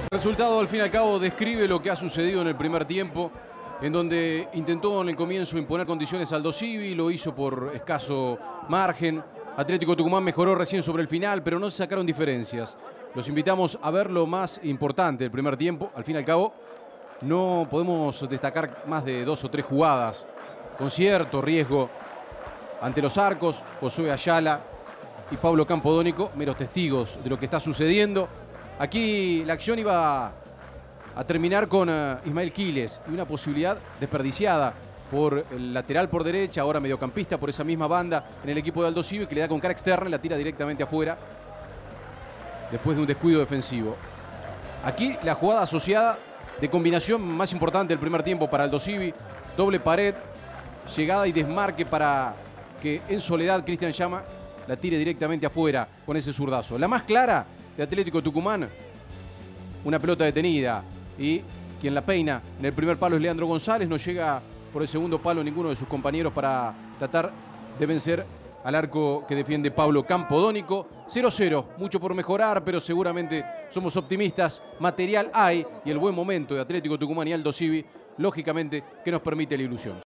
El resultado, al fin y al cabo, describe lo que ha sucedido en el primer tiempo, en donde intentó en el comienzo imponer condiciones al Aldosivi, lo hizo por escaso margen. Atlético Tucumán mejoró recién sobre el final, pero no se sacaron diferencias. Los invitamos a ver lo más importante del primer tiempo. Al fin y al cabo, no podemos destacar más de 2 o 3 jugadas con cierto riesgo ante los arcos. Josué Ayala y Pablo Campodónico, meros testigos de lo que está sucediendo. Aquí la acción iba a terminar con Ismael Quiles y una posibilidad desperdiciada por el lateral por derecha, ahora mediocampista por esa misma banda en el equipo de Aldosivi, que le da con cara externa y la tira directamente afuera después de un descuido defensivo. Aquí la jugada asociada de combinación más importante del primer tiempo para Aldosivi, doble pared, llegada y desmarque para que en soledad Cristian Llama la tire directamente afuera con ese zurdazo. La más clara de Atlético Tucumán, una pelota detenida y quien la peina en el primer palo es Leandro González. No llega por el segundo palo ninguno de sus compañeros para tratar de vencer al arco que defiende Pablo Campodónico. 0-0, mucho por mejorar, pero seguramente somos optimistas. Material hay y el buen momento de Atlético Tucumán y Aldosivi, lógicamente, que nos permite la ilusión.